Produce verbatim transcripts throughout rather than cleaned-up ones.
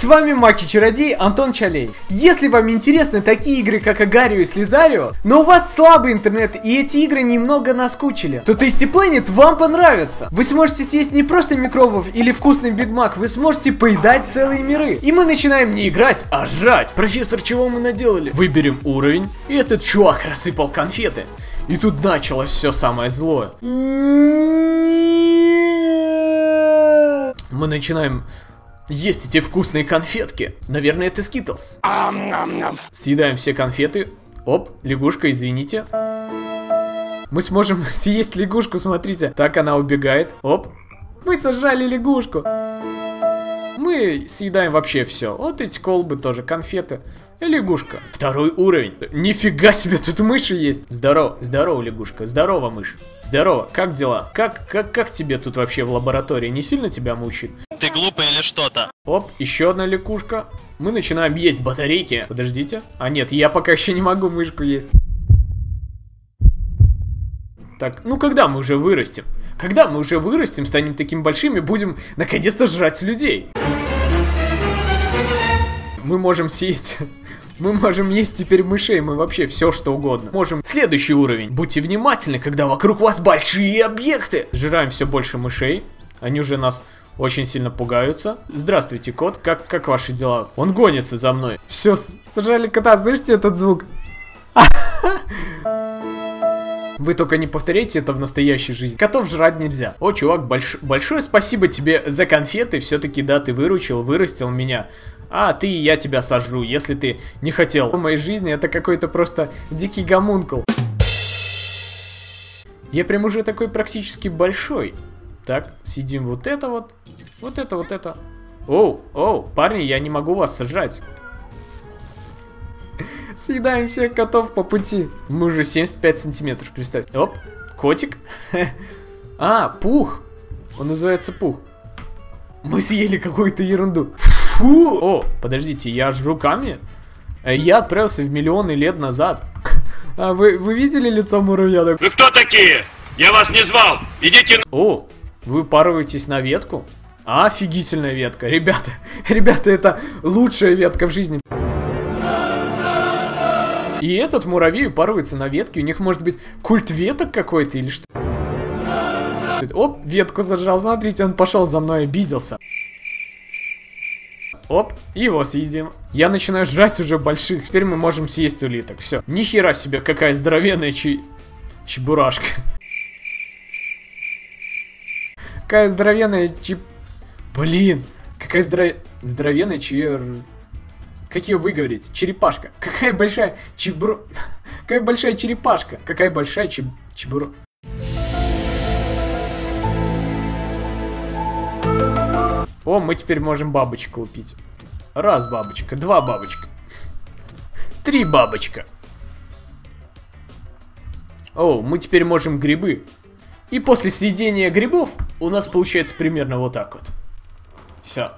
С вами Маки-чародей Антон Чалей. Если вам интересны такие игры, как Агарио и Слизарио, но у вас слабый интернет и эти игры немного наскучили, то Tasty Planet вам понравится. Вы сможете съесть не просто микробов или вкусный Биг Мак, вы сможете поедать целые миры. И мы начинаем не играть, а жрать. Профессор, чего мы наделали? Выберем уровень, и этот чувак рассыпал конфеты. И тут началось все самое злое. Мы начинаем есть эти вкусные конфетки. Наверное, это Skittles. Съедаем все конфеты. Оп, лягушка, извините. Мы сможем съесть лягушку, смотрите. Так, она убегает. Оп. Мы сожрали лягушку. Мы съедаем вообще все. Вот эти колбы тоже, конфеты. И лягушка. Второй уровень. Нифига себе, тут мыши есть. Здорово, здорово, лягушка. Здорово, мышь. Здорово, как дела? Как, как, как тебе тут вообще в лаборатории? Не сильно тебя мучает? Ты глупый или что-то? Оп, еще одна лягушка. Мы начинаем есть батарейки. Подождите. А нет, я пока еще не могу мышку есть. Так, ну когда мы уже вырастем? Когда мы уже вырастем, станем такими большими, будем наконец-то жрать людей. Мы можем съесть... Мы можем есть теперь мышей, мы вообще все что угодно. Можем... Следующий уровень. Будьте внимательны, когда вокруг вас большие объекты. Жираем все больше мышей. Они уже нас очень сильно пугаются. Здравствуйте, кот. Как, как ваши дела? Он гонится за мной. Все, сажали кота. Слышите этот звук? Вы только не повторяйте это в настоящей жизни. Котов жрать нельзя. О, чувак, больш... большое спасибо тебе за конфеты. Все-таки, да, ты выручил, вырастил меня. А ты и я тебя сожру, если ты не хотел. В моей жизни это какой-то просто дикий гомункул. Я прям уже такой практически большой. Так, съедим вот это вот. Вот это, вот это. Оу, оу, парни, я не могу вас сожрать. Съедаем всех котов по пути. Мы уже семьдесят пять сантиметров, представьте. Оп, котик. А, Пух. Он называется Пух. Мы съели какую-то ерунду. Фу! О, подождите, я жру камни? Я отправился в миллионы лет назад. А вы, вы видели лицо муравья? Вы кто такие? Я вас не звал. Идите на... О, вы упарываетесь на ветку? Офигительная ветка. Ребята, ребята, это лучшая ветка в жизни. И этот муравей упарывается на ветке. У них может быть культ веток какой-то или что? Оп, ветку зажал. Смотрите, он пошел за мной, обиделся. Оп, его съедим. Я начинаю жрать уже больших. Теперь мы можем съесть улиток. Все. Нихера себе, какая здоровенная чи... чебурашка. Какая здоровенная чи... Блин, какая здоров... здоровенная чи... Как ее выговорить? Черепашка. Какая большая чебур... Какая большая черепашка. Какая большая чеб... чебур... О, мы теперь можем бабочку купить. Раз бабочка, два бабочка. Три бабочка. О, мы теперь можем грибы. И после съедения грибов у нас получается примерно вот так вот. Все.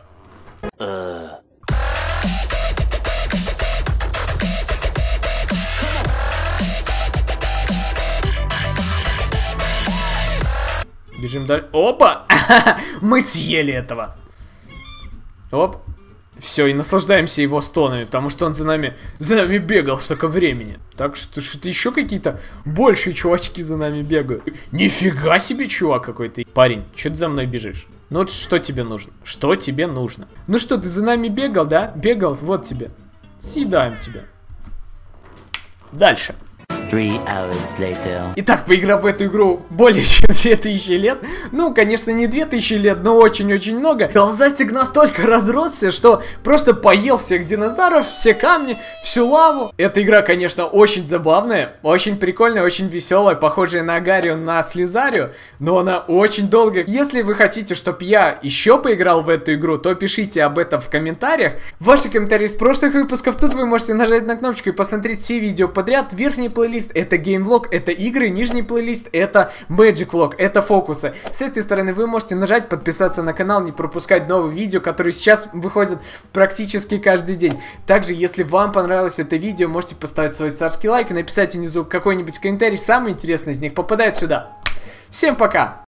Бежим дальше. Опа! Мы съели этого. Оп. Все, и наслаждаемся его стонами, потому что он за нами, за нами бегал столько времени. Так что что-то еще какие-то большие чувачки за нами бегают. Нифига себе, чувак какой-то. Парень, что ты за мной бежишь? Ну вот что тебе нужно? Что тебе нужно? Ну что, ты за нами бегал, да? Бегал, вот тебе. Съедаем тебя. Дальше. Итак, поиграв в эту игру более чем две тысячи лет, ну, конечно, не две тысячи лет, но очень-очень много, глазастик настолько разросся, что просто поел всех динозавров, все камни, всю лаву. Эта игра, конечно, очень забавная, очень прикольная, очень веселая, похожая на Агарио, на Слизарио, но она очень долгая. Если вы хотите, чтобы я еще поиграл в эту игру, то пишите об этом в комментариях. Ваши комментарии с прошлых выпусков, тут вы можете нажать на кнопочку и посмотреть все видео подряд. Верхний плейлист это геймвлог, это игры, нижний плейлист это Magic Vlog, это фокусы. С этой стороны вы можете нажать подписаться на канал, не пропускать новые видео, которые сейчас выходят практически каждый день. Также, если вам понравилось это видео, можете поставить свой царский лайк и написать внизу какой-нибудь комментарий, самый интересный из них попадает сюда. Всем пока!